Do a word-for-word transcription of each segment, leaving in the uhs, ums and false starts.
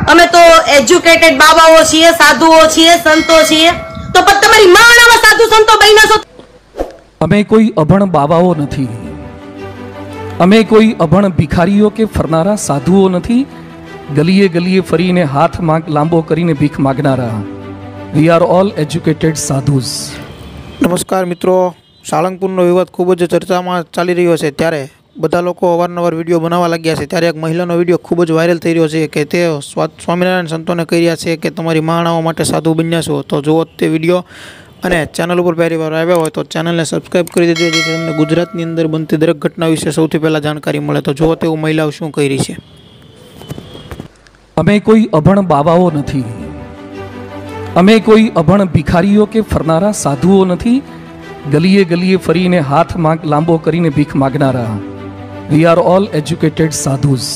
અમે તો એજ્યુકેટેડ બાબાઓ છીએ, સાધુઓ છીએ, સંતો છીએ, તો પણ તમારી માણામાં સાધુ સંતો બન્યા છો। અમે કોઈ અભણ બાબાઓ નથી, અમે કોઈ અભણ ભિખારીઓ કે ફરનારા સાધુઓ નથી, ગલીએ ગલીએ ફરીને હાથ માંગ લાંબો કરીને ભીખ માગનારા। We are all educated sadhus. નમસ્કાર મિત્રો, સાળંગપુરનો વિવાદ ખૂબ જ ચર્ચામાં ચાલી રહ્યો છે, ત્યારે બધા લોકો અવારનવાર વિડીયો બનાવવા લાગ્યા છે। ત્યારે એક મહિલાનો વિડીયો ખૂબ જ વાયરલ થઈ રહ્યો છે કે તે સ્વામિનારાયણ સંતોને કહી રહ્યા છે કે તમારી માણાઓ માટે સાધુ બન્યા છો। તો જુઓ તે વિડીયો, અને ચેનલ ઉપર પહેલી વાર આવ્યા હોય તો ચેનલને સબસ્ક્રાઈબ કરી દેજો, જેથી તમને ગુજરાતની અંદર બનતી દરેક ઘટના વિશે સૌથી પહેલાં જાણકારી મળે। તો જુઓ તેવું મહિલાઓ શું કહી રહી છે। અમે કોઈ અભણ બાબાઓ નથી, અમે કોઈ અભણ ભિખારીઓ કે ફરનારા સાધુઓ નથી, ગલીએ ગલીએ ફરીને હાથ માંગ લાંબો કરીને ભીખ માગનારા। We are all educated sadhus.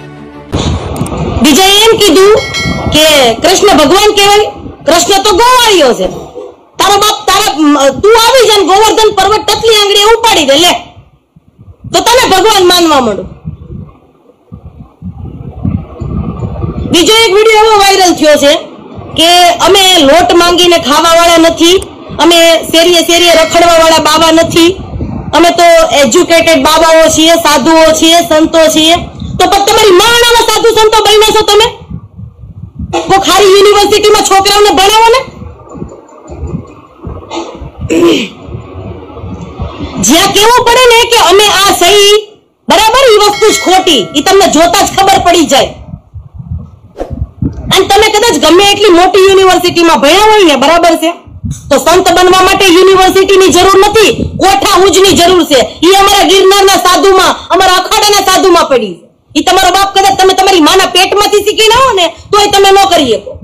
બીજા એમ કીધું કે કૃષ્ણ ભગવાન કહેવાય, કૃષ્ણ તો ગોવાળિયો છે। તારો બાપ તારા તું આવી જા ગોવર્ધન પર્વત ટચલી આંગળી ઉપાડી દે લે, તો તને ભગવાન માનવા માંડો। બીજો એક વિડીયો એવો વાયરલ થયો છે કે અમે લોટ માંગીને ખાવા વાળા નથી, અમે શેરીએ શેરીએ રખડવા વાળા બાબા નથી, અમે તો એજ્યુકેટેડ બાબાઓ છીએ, સાધુઓ છીએ, સંતો છીએ, તો પણ તમારી માણામાં સાધુ સંતો બન્યા છો તમે? કોઈ ખારી યુનિવર્સિટીમાં છોકરાઓને ભણાવો ને, જ્યાં કેવું પડે ને કે અમે આ સહી બરાબર, એ વસ્તુ જ ખોટી, એ તમને જોતા જ ખબર પડી જાય। અને તમે કદાચ ગમે એટલી મોટી યુનિવર્સિટીમાં ભણ્યા હોય ને, બરાબર છે, તો સંત બનવા માટે યુનિવર્સિટીની જરૂર નથી, કોઠા ઉજની જરૂર છે। એ અમારા ગિરનારના સાધુમાં, અમારા અખાડાના સાધુમાં પડી છે। એ તમારો બાપ કદાચ તમે તમારી માના પેટમાંથી શીખી ના હો ને તોય તમે ન કરી શકો।